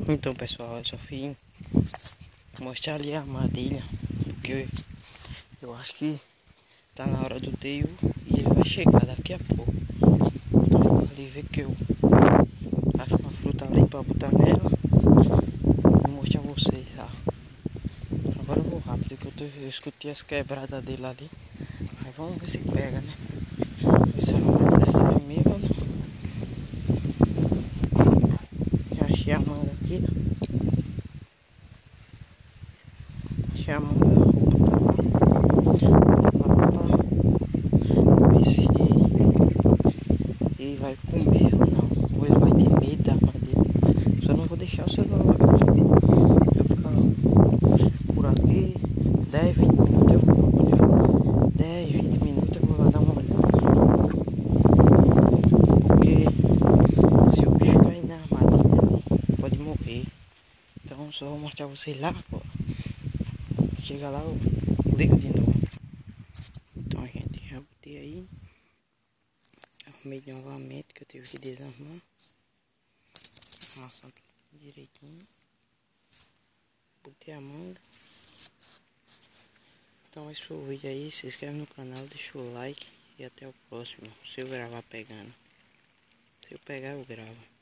Então pessoal, eu só fui mostrar ali a armadilha, porque eu acho que tá na hora do teio e ele vai chegar daqui a pouco. Então eu vou ali ver que eu acho uma fruta ali pra botar nela e mostrar a vocês, tá? Agora eu vou rápido, que eu escutei as quebradas dele ali. Mas vamos ver se pega, né? Ver se a armadilha serve mesmo, né? Já achei a manga aqui. Achei a manga, vou botar lá. Pra ver se ele vai comer ou não. Ou ele vai ter medo da armadilha. Só não vou deixar o celular lá pra mim. Eu ficar por aqui 10, 20 minutos eu vou olhar. 10, 20 minutos eu vou lá dar uma olhada. Porque se o bicho cair na armadilha, pode morrer. Então só vou mostrar vocês lá agora. Chega lá, eu ligo de novo. Então gente, já botei aí. Arrumei novamente, que eu tive que desarmar. Amassando direitinho. Botei a manga. Então esse foi o vídeo aí. Se inscreve no canal, deixa o like. E até o próximo. Se eu gravar pegando. Se eu pegar, eu gravo.